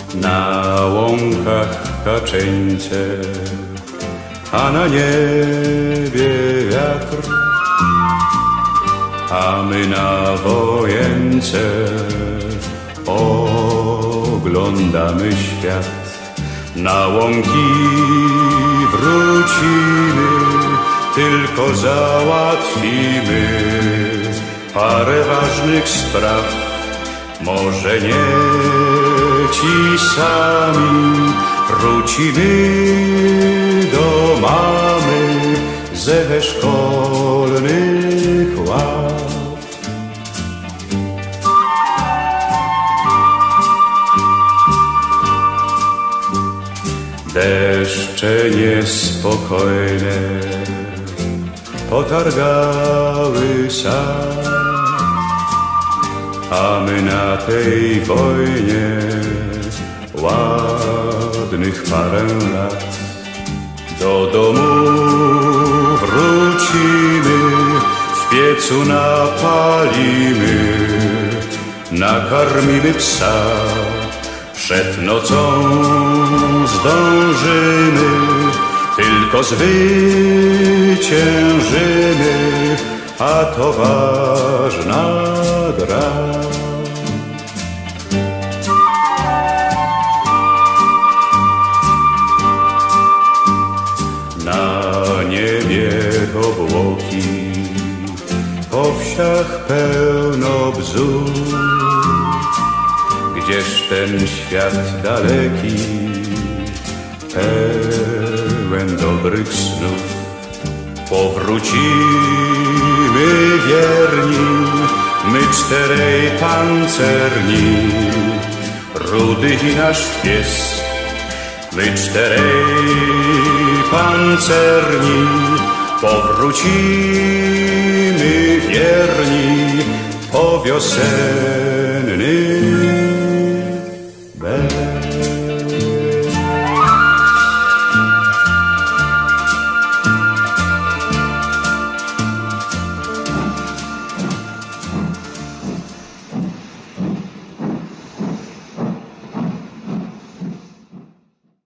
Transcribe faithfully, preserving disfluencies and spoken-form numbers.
Na łąkach kaczeńce, a na niebie wiatr, a my na wojence oglądamy świat. Na łąki wrócimy, tylko załatwimy parę ważnych spraw. Może nie ci sami, wrócimy do mamy ze szkolnych ław. Deszcze niespokojne potargały sad, a my na tej wojnie ładnych parę lat. Do domu wrócimy, w piecu napalimy, nakarmimy psa. Przed nocą zdążymy, tylko zwyciężymy, a to ważna gra. Na niebie obłoki, po wsiach pełno bzów. Gdzież ten świat daleki, pełen dobrych snów. Powrócimy wierni, my czterej pancerni, Rudy i nasz pies. My czterej pancerni, powrócimy wierni po wiosennym